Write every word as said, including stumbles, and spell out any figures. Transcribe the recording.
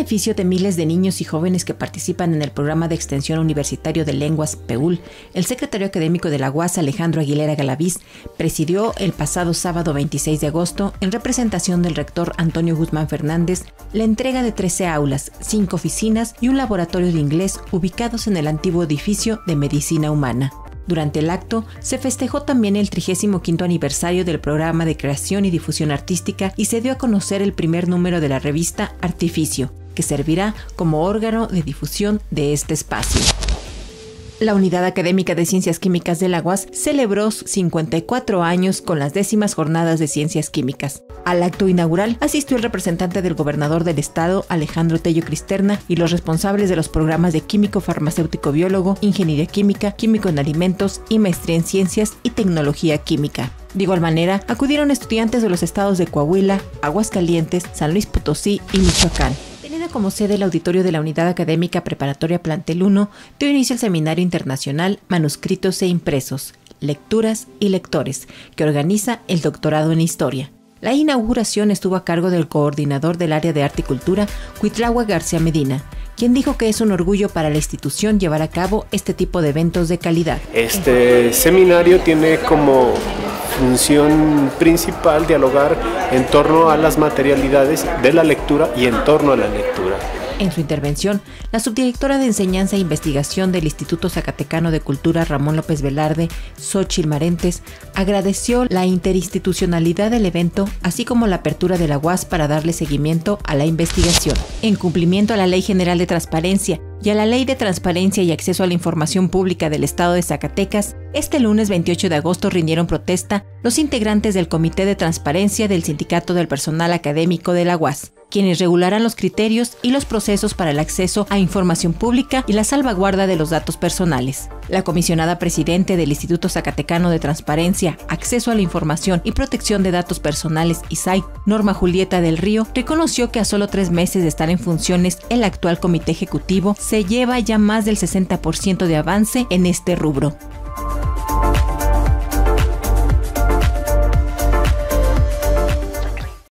beneficio de miles de niños y jóvenes que participan en el programa de extensión universitario de lenguas P E U L, el secretario académico de la U A S, Alejandro Aguilera Galaviz, presidió el pasado sábado veintiséis de agosto, en representación del rector Antonio Guzmán Fernández, la entrega de trece aulas, cinco oficinas y un laboratorio de inglés ubicados en el antiguo edificio de Medicina Humana. Durante el acto, se festejó también el trigésimo quinto aniversario del programa de creación y difusión artística y se dio a conocer el primer número de la revista Artificio, que servirá como órgano de difusión de este espacio. La Unidad Académica de Ciencias Químicas de la U A S celebró cincuenta y cuatro años con las décimas jornadas de Ciencias Químicas. Al acto inaugural asistió el representante del gobernador del estado, Alejandro Tello Cristerna, y los responsables de los programas de Químico Farmacéutico Biólogo, Ingeniería Química, Químico en Alimentos y Maestría en Ciencias y Tecnología Química. De igual manera, acudieron estudiantes de los estados de Coahuila, Aguascalientes, San Luis Potosí y Michoacán. Teniendo como sede el auditorio de la Unidad Académica Preparatoria Plantel uno, dio inicio el Seminario Internacional Manuscritos e Impresos, Lecturas y Lectores, que organiza el Doctorado en Historia. La inauguración estuvo a cargo del coordinador del área de Arte y Cultura, Cuitlahua García Medina, quien dijo que es un orgullo para la institución llevar a cabo este tipo de eventos de calidad. Este seminario tiene como función principal dialogar en torno a las materialidades de la lectura y en torno a la lectura. En su intervención, la subdirectora de Enseñanza e Investigación del Instituto Zacatecano de Cultura, Ramón López Velarde, Xóchitl Marentes, agradeció la interinstitucionalidad del evento, así como la apertura de la U A S para darle seguimiento a la investigación. En cumplimiento a la Ley General de Transparencia y a la Ley de Transparencia y Acceso a la Información Pública del Estado de Zacatecas, este lunes veintiocho de agosto rindieron protesta los integrantes del Comité de Transparencia del Sindicato del Personal Académico de la U A S, quienes regularán los criterios y los procesos para el acceso a información pública y la salvaguarda de los datos personales. La comisionada presidente del Instituto Zacatecano de Transparencia, Acceso a la Información y Protección de Datos Personales, I S A I, Norma Julieta del Río, reconoció que a solo tres meses de estar en funciones el actual comité ejecutivo se lleva ya más del sesenta por ciento de avance en este rubro.